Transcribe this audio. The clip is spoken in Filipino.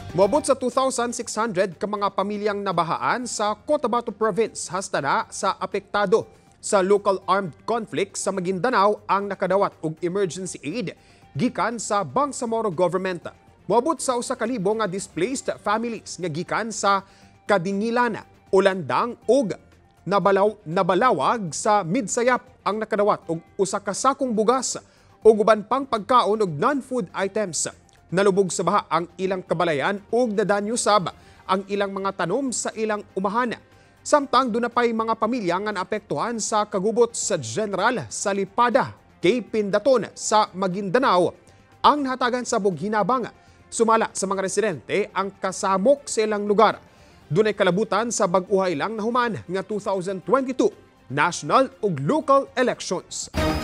Moabot sa 2,600 ka mga pamilyang nabahaan sa Cotabato Province hasta na sa apektado sa local armed conflict sa Maguindanao ang nakadawat og emergency aid gikan sa Bangsamoro government. Moabot sa 1,000 nga displaced families nga gikan sa Kadingilana, Ulandang ug Nabalawag sa Midsayap ang nakadawat og usa ka sakong bugas ug uban pang pagkaon ug non-food items. Nalubog sa baha ang ilang kabalayan ug nadanyo sab ang ilang mga tanom sa ilang umahana. Samtang doon na pa'y mga pamilya nga naapektuhan sa kagubot sa General Salipada, kay Pindaton sa Maguindanao. Ang nahatagan sa bughinabang sumala sa mga residente ang kasamok sa ilang lugar. Doon ay kalabutan sa bag-uhay lang na human nga 2022 national ug local elections.